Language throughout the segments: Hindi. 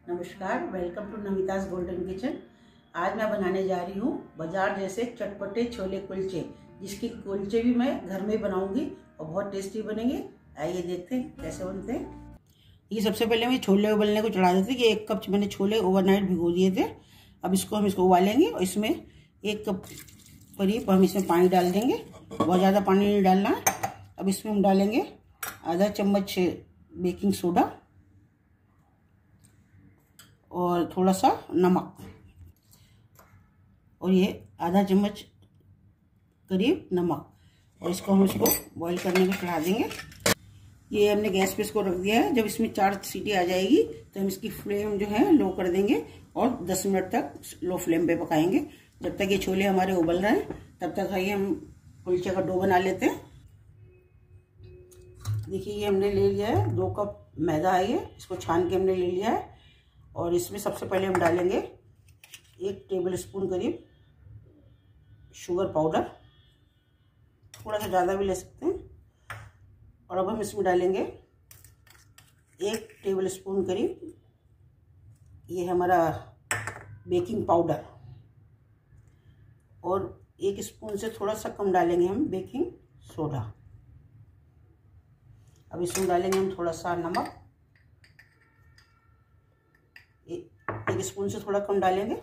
नमस्कार, welcome to Namita's golden kitchen. आज मैं बनाने जा रही हूँ बाजार जैसे चटपटे छोले कुलचे, जिसके कुलचे भी मैं घर में बनाऊंगी और बहुत टेस्टी बनेंगे। आइए देखते हैं कैसे बनते हैं। ये सबसे पहले मैं छोले उबलने को चढ़ा देते कि 1 कप मैंने छोले ओवरनाइट भिगो दिए थे। अब हम इसको उबालेंगे और इसमें 1 कप करीब हम इसमें पानी डाल देंगे। बहुत ज़्यादा पानी नहीं डालना है। अब इसमें हम डालेंगे आधा चम्मच बेकिंग सोडा और थोड़ा सा नमक, और ये आधा चम्मच करीब नमक, और इसको बॉईल करने में चढ़ा देंगे। ये हमने गैस पे इसको रख दिया है। जब इसमें 4 सीटी आ जाएगी तो हम इसकी फ्लेम जो है लो कर देंगे और 10 मिनट तक लो फ्लेम पे पकाएंगे। जब तक ये छोले हमारे उबल रहे हैं तब तक आइए हम कुलचे का डो बना लेते हैं। देखिए ये हमने ले लिया है 2 कप मैदा है, ये इसको छान के हमने ले लिया है। और इसमें सबसे पहले हम डालेंगे 1 टेबल स्पून करीब शुगर पाउडर, थोड़ा सा ज़्यादा भी ले सकते हैं। और अब हम इसमें डालेंगे 1 टेबल स्पून करीब ये हमारा बेकिंग पाउडर, और 1 स्पून से थोड़ा सा कम डालेंगे हम बेकिंग सोडा। अब इसमें डालेंगे हम थोड़ा सा नमक, 1 स्पून से थोड़ा कम डालेंगे।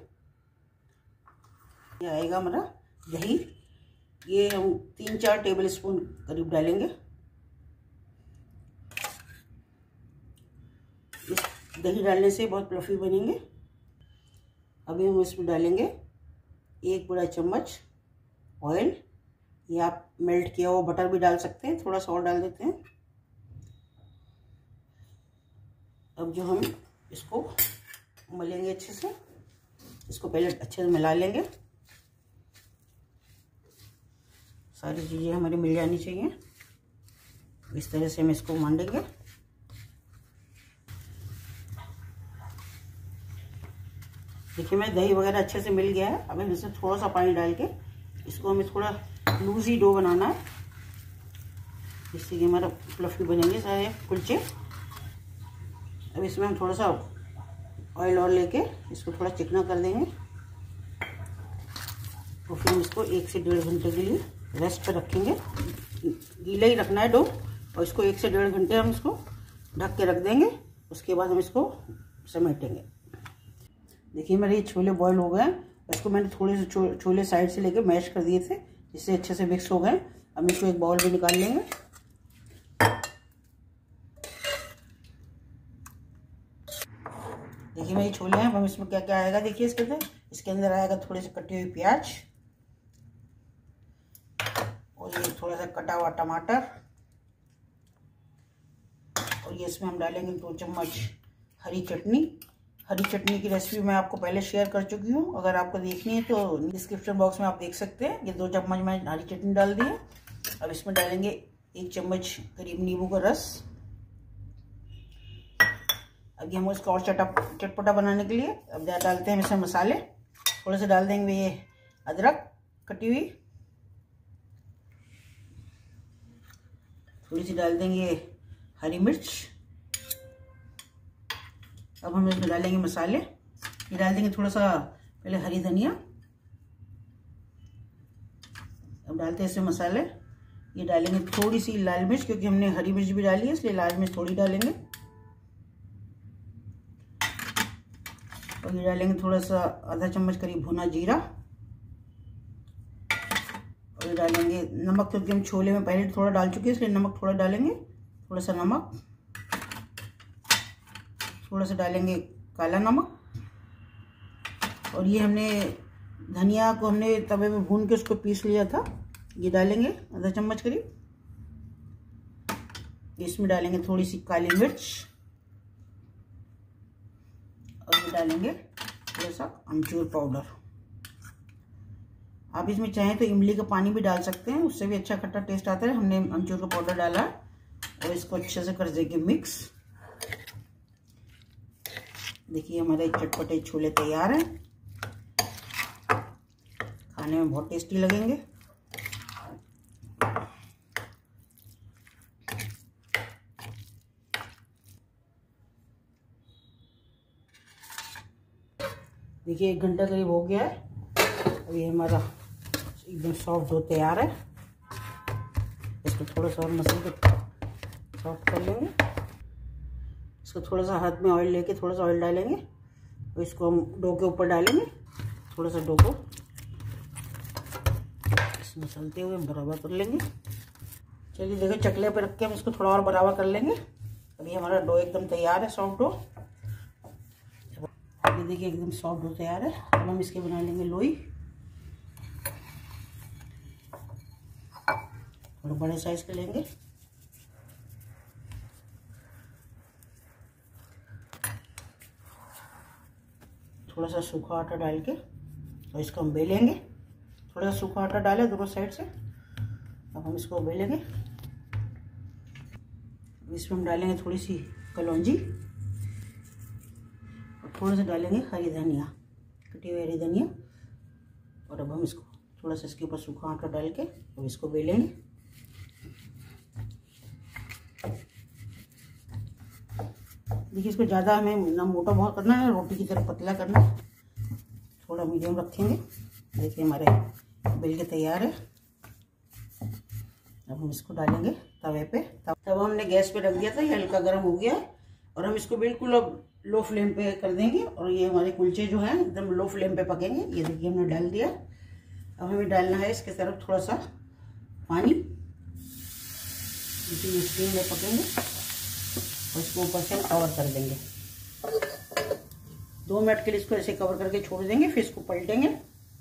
ये आएगा हमारा दही, ये हम 3-4 टेबल स्पून करीब डालेंगे। इस दही डालने से बहुत फ्लफी बनेंगे। अभी हम इसमें डालेंगे 1 बड़ा चम्मच ऑयल, या आप मेल्ट किया हुआ बटर भी डाल सकते हैं, थोड़ा सा और डाल देते हैं। अब जो हम इसको मलेंगे अच्छे से, इसको पहले अच्छे से मिला लेंगे। सारी चीज़ें हमारी मिल जानी चाहिए। इस तरह से हम इसको मांडेंगे। देखिए मैं दही वगैरह अच्छे से मिल गया है। अब हम इसमें थोड़ा सा पानी डाल के इसको हमें थोड़ा लूज ही डो बनाना है, जिससे कि हमारा फ्लफी बनेंगे सारे कुलचे। अब इसमें हम थोड़ा सा ऑयल और लेके इसको थोड़ा चिकना कर देंगे, तो फिर हम इसको 1 से 1.5 घंटे के लिए रेस्ट पर रखेंगे। गीला ही रखना है डो, और इसको 1 से 1.5 घंटे हम इसको ढक के रख देंगे। उसके बाद हम इसको समेटेंगे। देखिए मेरे ये छोले बॉयल हो गए हैं। इसको मैंने थोड़े से छोले साइड से लेके मैश कर दिए थे, जिससे अच्छे से मिक्स हो गए। अब इसको एक बाउल में निकाल लेंगे। देखिए मेरे छोले हैं। हम इसमें क्या क्या आएगा देखिए इसके अंदर आएगा थोड़े से कटी हुई प्याज, और ये थोड़ा सा कटा हुआ टमाटर, और ये इसमें हम डालेंगे 2 चम्मच हरी चटनी। हरी चटनी की रेसिपी मैं आपको पहले शेयर कर चुकी हूँ, अगर आपको देखनी है तो डिस्क्रिप्शन बॉक्स में आप देख सकते हैं। ये 2 चम्मच मैं हरी चटनी डाल दी है। अब इसमें डालेंगे 1 चम्मच करीब नींबू का रस। अब हम उसको और चटपटा बनाने के लिए अब डालते हैं इसमें मसाले। थोड़े से डाल देंगे ये अदरक कटी हुई, थोड़ी सी डाल देंगे हरी मिर्च। अब हम इसमें डालेंगे मसाले। ये डाल देंगे थोड़ा सा पहले हरी धनिया। अब डालते हैं इसमें मसाले। ये डालेंगे थोड़ी सी लाल मिर्च, क्योंकि हमने हरी मिर्च भी डाली है इसलिए लाल मिर्च थोड़ी डालेंगे। और ये डालेंगे थोड़ा सा आधा चम्मच करीब भुना जीरा, और ये डालेंगे नमक, क्योंकि हम छोले में पहले थोड़ा डाल चुके हैं इसलिए नमक थोड़ा डालेंगे। थोड़ा सा नमक, थोड़ा सा डालेंगे काला नमक, और ये हमने धनिया को हमने तवे पे भून के उसको पीस लिया था, ये डालेंगे आधा चम्मच करीब। इसमें डालेंगे थोड़ी सी काली मिर्च, और ये डालेंगे थोड़ा सा अमचूर पाउडर। आप इसमें चाहें तो इमली का पानी भी डाल सकते हैं, उससे भी अच्छा खट्टा टेस्ट आता है। हमने अमचूर का पाउडर डाला और इसको अच्छे से कर देंगे मिक्स। देखिए हमारे चटपटे छोले तैयार हैं, खाने में बहुत टेस्टी लगेंगे। देखिए 1 घंटा करीब हो गया है। अब ये हमारा एकदम सॉफ्ट डो तैयार है। इसको थोड़ा सा और मसल के सॉफ्ट कर लेंगे। इसको थोड़ा सा हाथ में ऑयल लेके थोड़ा सा ऑयल डालेंगे और इसको हम डो के ऊपर डालेंगे। थोड़ा सा डो को इसमें मसलते हुए बराबर कर लेंगे। चलिए देखो चकले पे रख के हम इसको थोड़ा और बराबर कर लेंगे। अभी हमारा डो एकदम तैयार है, सॉफ्ट डो। ये देखिए एकदम सॉफ्ट डो तैयार है। अब हम इसके बना लेंगे लोई। थोड़ा बड़े साइज के लेंगे। थोड़ा सा सूखा आटा डाल के और इसको हम बेलेंगे। थोड़ा सा सूखा आटा डालें दोनों साइड से। अब हम इसको बेलेंगे। इसमें हम डालेंगे थोड़ी सी कलौंजी और थोड़ा सा डालेंगे हरी धनिया, कटी हुई हरी धनिया। और अब हम इसको थोड़ा सा इसके ऊपर सूखा आटा डाल के अब इसको बेलेंगे। देखिए इसको ज़्यादा हमें ना मोटा बहुत करना है, रोटी की तरह पतला करना है। थोड़ा मीडियम रखेंगे। देखिए हमारे बेल के तैयार है। अब हम इसको डालेंगे तवे पे। तब हमने गैस पे रख दिया था, ये हल्का गर्म हो गया है और हम इसको बिल्कुल अब लो फ्लेम पे कर देंगे। और ये हमारे कुलचे जो हैं एकदम लो फ्लेम पे पकेंगे। ये देखिए हमने डाल दिया। अब हमें डालना है इसके तरफ थोड़ा सा पानी, इसी स्टीम में पकेंगे और इसको ऊपर से कवर कर देंगे। 2 मिनट के लिए इसको ऐसे कवर करके छोड़ देंगे, फिर इसको पलटेंगे।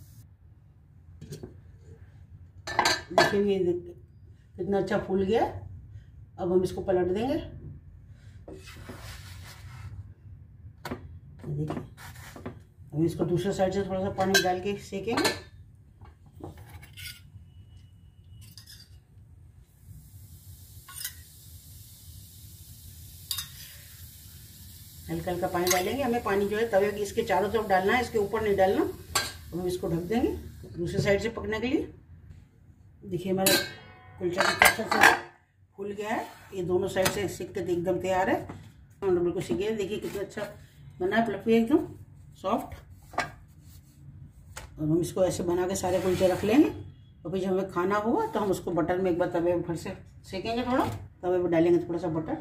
देखिए ये कितना अच्छा फूल गया। अब हम इसको पलट देंगे। देखिए हम इसको दूसरे साइड से थोड़ा सा पानी डाल के सेकेंगे। हल्का हल्का पानी डालेंगे। हमें पानी जो है तवे की इसके चारों तरफ डालना है, इसके ऊपर नहीं डालना। हम इसको ढक देंगे दूसरी साइड से पकने के लिए। देखिए हमारा कुलचा कितना अच्छा से फूल गया है। ये दोनों साइड से सिक के एकदम तैयार है। हम बिल्कुल सीख गए। देखिए कितना अच्छा बना है, फ्लफी एकदम सॉफ्ट। और हम इसको ऐसे बना के सारे कुलचे रख लेंगे और फिर जब हमें खाना होगा तो हम उसको बटर में एक बार तवे पर फिर से सेकेंगे। थोड़ा तवे पर डालेंगे थोड़ा सा बटर।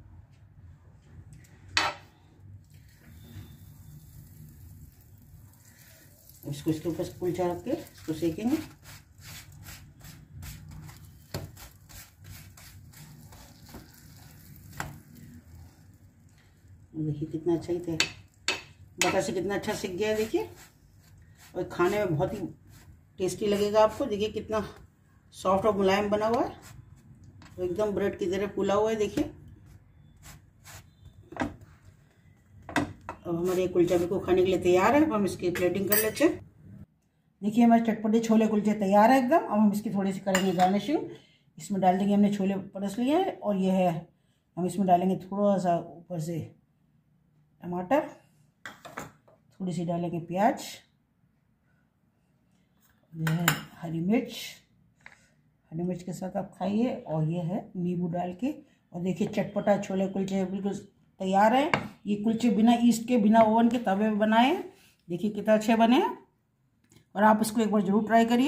इसको इसके ऊपर कुलचा रख के इसको सेकेंगे। देखिए कितना अच्छा ही थे, बटर से कितना अच्छा सिक गया है। देखिए और खाने में बहुत ही टेस्टी लगेगा आपको। देखिए कितना सॉफ्ट और मुलायम बना हुआ है, एकदम ब्रेड की तरह फूला हुआ है। देखिए अब हमारे कुलचा बिल्कुल खाने के लिए तैयार है। अब हम इसकी प्लेटिंग कर लेते हैं। देखिए हमारे चटपटे छोले कुलचे तैयार है एकदम। अब हम इसकी थोड़ी सी करेंगे गार्निशिंग। इसमें डाल देंगे, हमने छोले परस लिए हैं और ये है, हम इसमें डालेंगे थोड़ा सा ऊपर से टमाटर, थोड़ी सी डालेंगे प्याज, ये है हरी मिर्च के साथ आप खाइए। और ये है नींबू डाल के। और देखिए चटपटा छोले कुलचे बिल्कुल तैयार है। ये कुलचे बिना ईस्ट के, बिना ओवन के तवे पे बनाए हैं। देखिए कितना अच्छे बने हैं और आप इसको एक बार जरूर ट्राई करिए।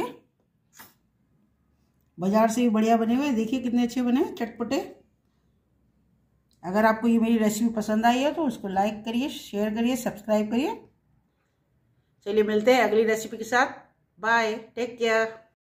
बाजार से भी बढ़िया बने हुए हैं। देखिए कितने अच्छे बने हैं, चटपटे। अगर आपको ये मेरी रेसिपी पसंद आई है तो उसको लाइक करिए, शेयर करिए, सब्सक्राइब करिए। चलिए मिलते हैं अगली रेसिपी के साथ। Bye, take care.